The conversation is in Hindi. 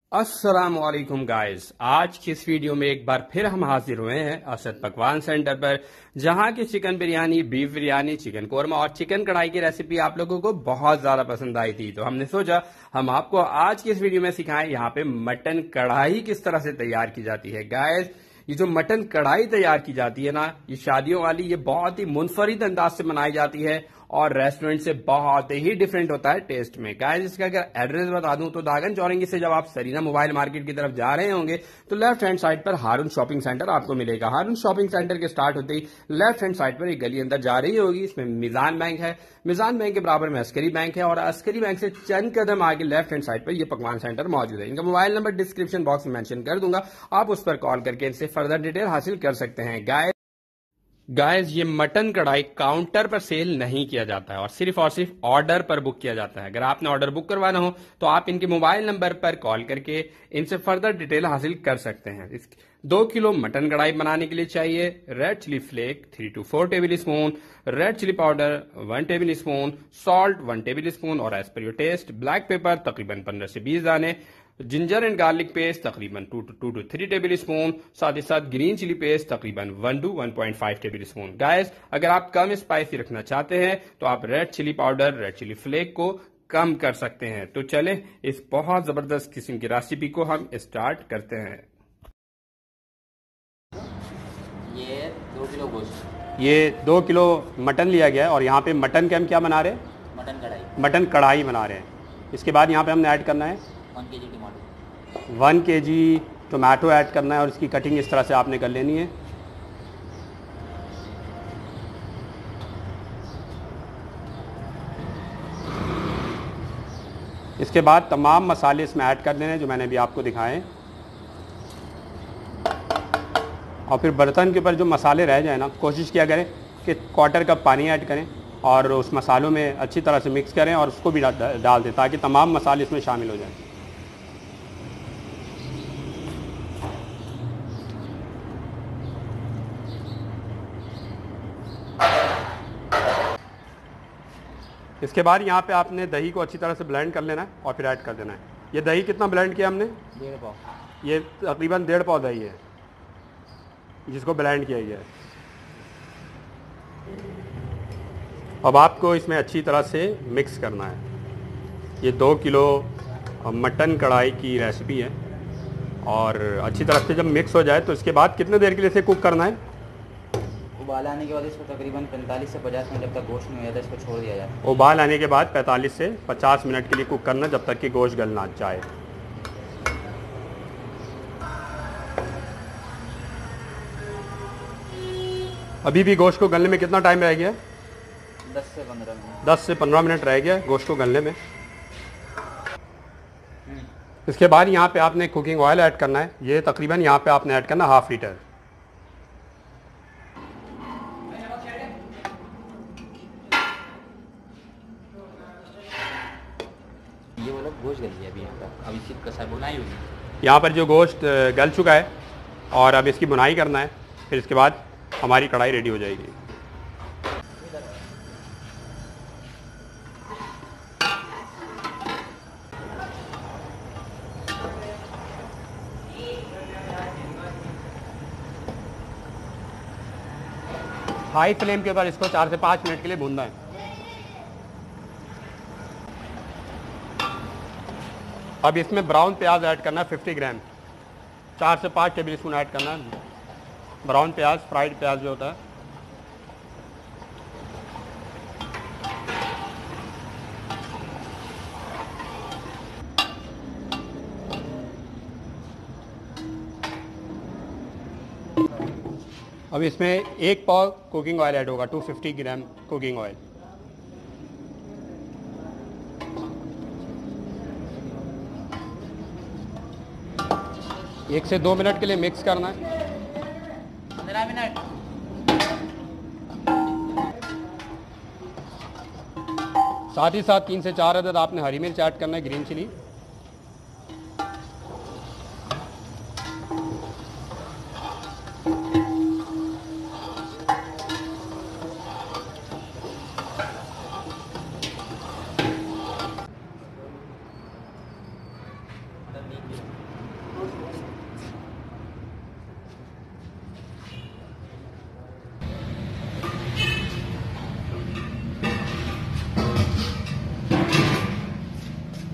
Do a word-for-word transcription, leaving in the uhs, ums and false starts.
अस्सलाम वालेकुम गाइस। आज की इस वीडियो में एक बार फिर हम हाजिर हुए हैं असद पकवान सेंटर पर, जहां की chicken biryani, beef biryani, chicken korma और चिकन कढ़ाई की रेसिपी आप लोगों को बहुत ज्यादा पसंद आई थी। तो हमने सोचा हम आपको आज की इस वीडियो में सिखाएं यहाँ पे मटन कढ़ाई किस तरह से तैयार की जाती है। गाइस, ये जो मटन कढ़ाई तैयार की जाती है ना, ये शादियों वाली, ये बहुत ही मुनफरिद अंदाज से बनाई जाती है और रेस्टोरेंट से बहुत ही डिफरेंट होता है टेस्ट में। गाइस, इसका अगर एड्रेस बता दूं तो दागन चौरंगी से जब आप सरीना मोबाइल मार्केट की तरफ जा रहे होंगे तो लेफ्ट हैंड साइड पर हारून शॉपिंग सेंटर आपको मिलेगा। हारून शॉपिंग सेंटर के स्टार्ट होते ही लेफ्ट हैंड साइड पर एक गली अंदर जा रही होगी, इसमें मिजान बैंक है। मिजान बैंक के बराबर में अस्करी बैंक है और अस्करी बैंक से चंद कदम आगे लेफ्ट हैंड साइड पर यह पकवान सेंटर मौजूद है। इनका मोबाइल नंबर डिस्क्रिप्शन बॉक्स में मेंशन कर दूंगा, आप उस पर कॉल करके इनसे फर्दर डिटेल हासिल कर सकते हैं। गाइस गाइस ये मटन कढ़ाई काउंटर पर सेल नहीं किया जाता है और सिर्फ और सिर्फ ऑर्डर पर बुक किया जाता है। अगर आपने ऑर्डर बुक करवाना हो तो आप इनके मोबाइल नंबर पर कॉल करके इनसे फर्दर डिटेल हासिल कर सकते हैं। इस दो किलो मटन कढ़ाई बनाने के लिए चाहिए red chilli flake three two four tablespoon, red chilli powder one tablespoon, salt one tablespoon और as per your taste black pepper तकरीबन पंद्रह से बीस दाने, जिंजर एंड गार्लिक पेस्ट तकरीबन two two two three tablespoon, साथ ही साथ ग्रीन चिली पेस्ट तकरीबन one two one point five tablespoon. Guys, अगर आप कम स्पाइसी रखना चाहते हैं तो आप red chilli powder, red chilli flake को कम कर सकते हैं। तो चलें इस बहुत जबरदस्त किस्म की रेसिपी को हम स्टार्ट करते हैं। ये दो किलो गोश्त, ये दो किलो मटन लिया गया है और यहाँ पे मटन के हम क्या बना रहे हैं? मटन कढ़ाई, मटन कढ़ाई बना रहे हैं। इसके बाद यहाँ पे हमने ऐड करना है वन के जी टमाटो, वन के जी टोमेटो ऐड करना है और इसकी कटिंग इस तरह से आपने कर लेनी है। इसके बाद तमाम मसाले इसमें ऐड कर देने हैं जो मैंने अभी आपको दिखाए, और फिर बर्तन के ऊपर जो मसाले रह जाए ना, कोशिश किया करें कि क्वार्टर कप पानी ऐड करें और उस मसालों में अच्छी तरह से मिक्स करें और उसको भी डाल दें ताकि तमाम मसाले इसमें शामिल हो जाएं। इसके बाद यहाँ पे आपने दही को अच्छी तरह से ब्लेंड कर लेना है और फिर ऐड कर देना है। ये दही कितना ब्लेंड किया हमने? डेढ़ पाव। ये तकरीबन डेढ़ पाव दही है जिसको ब्लेंड किया गया है। अब आपको इसमें अच्छी तरह से मिक्स करना है। ये दो किलो मटन कढ़ाई की रेसिपी है और अच्छी तरह से जब मिक्स हो जाए तो इसके बाद कितने देर के लिए इसे कुक करना है? उबाल आने के बाद इसको तकरीबन पैंतालीस से पचास मिनट जब तक गोश्त नहीं हो जाता इसको छोड़ दिया जाए। उबाल आने के बाद पैंतालीस से पचास मिनट के लिए कुक करना जब तक कि गोश्त गल ना जाए। अभी भी गोश्त को गलने में कितना टाइम रह गया? दस से पंद्रह मिनट। दस से पंद्रह मिनट रह गया गोश्त को गलने में। इसके बाद यहाँ पे आपने कुकिंग ऑयल ऐड करना है। ये तकरीबन यहाँ पे आपने ऐड करना हाफ लीटर। ये वो लोग गोश्त गल गया अभी यहाँ पर, अब इसकी कसा बुनाई होगी। यहाँ पर जो गोश्त गल चुका है और अब इसकी बुनाई करना है, फिर इसके बाद हमारी कढ़ाई रेडी हो जाएगी। हाई फ्लेम के ऊपर इसको चार से पाँच मिनट के लिए भूनना है। अब इसमें ब्राउन प्याज ऐड करना है पचास ग्राम, चार से पाँच टेबल स्पून ऐड करना है ब्राउन प्याज, फ्राइड प्याज जो होता है। अब इसमें एक पाव कुकिंग ऑयल ऐड होगा, दो सौ पचास ग्राम कुकिंग ऑयल। एक से दो मिनट के लिए मिक्स करना है। पंद्रह मिनट। साथ ही साथ तीन से चार अदद आपने हरी मिर्च ऐड करना है, ग्रीन चिली। ठीक है।